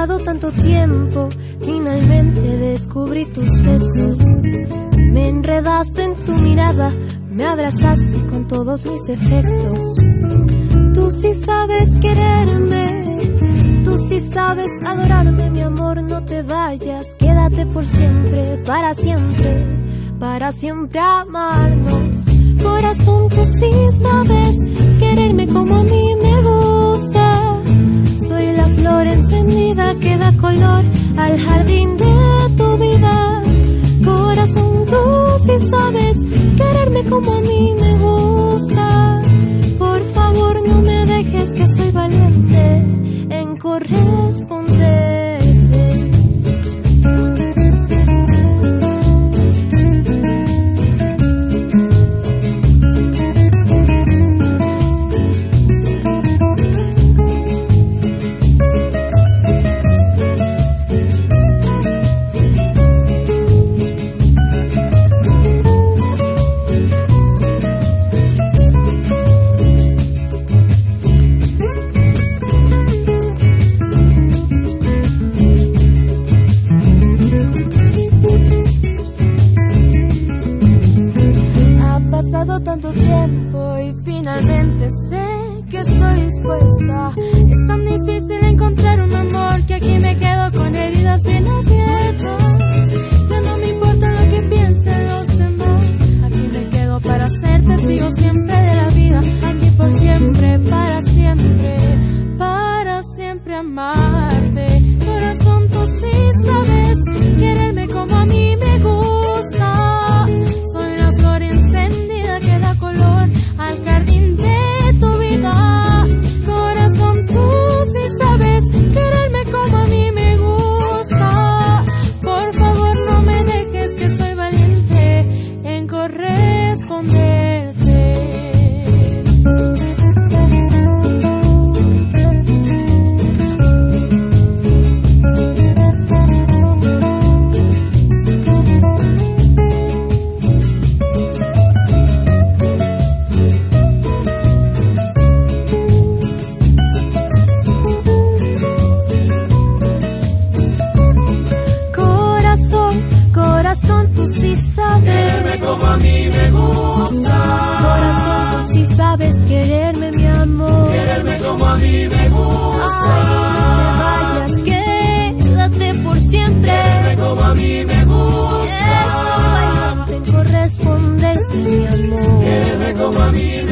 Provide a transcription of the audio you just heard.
pasado tanto tiempo, finalmente descubrí tus besos. Me enredaste en tu mirada, me abrazaste con todos mis defectos. Tú sí sabes quererme, tú sí sabes adorarme, mi amor, no te vayas, quédate por siempre, para siempre amarnos. Corazón, tú sí sabes quererme como a mí me gusta. Soy la flor encendida que da color al jardín de tu vida. Corazón, tú sí sabes quererme como a mí me gusta. Por favor, no me dejes, que soy valiente en corresponderte. Tanto tiempo y finalmente sé que estoy dispuesta. Es tan difícil encontrar un amor que aquí me quedo con heridas bien abiertas. Ya no me importa lo que piensen los demás. Aquí me quedo para ser testigo siempre de la vida. Aquí por siempre, para siempre amarte. Corazón, tú sí sabes quererme como a mí me gusta. Soy la flor encendida que da color al jardín de tu vida. Corazón, tú sí sabes quererme como a mí me gusta. Por favor, no me dejes, que soy valiente en corresponderte. Tú sí sabes quererme como a mí me gusta. Corazón, tú sí sabes quererme, mi amor. Quererme como a mí me gusta. Ay, no te vayas, quédate por siempre. Quererme como a mí me gusta. Estoy valiente en corresponderte, mi amor. Quererme como a mí me gusta.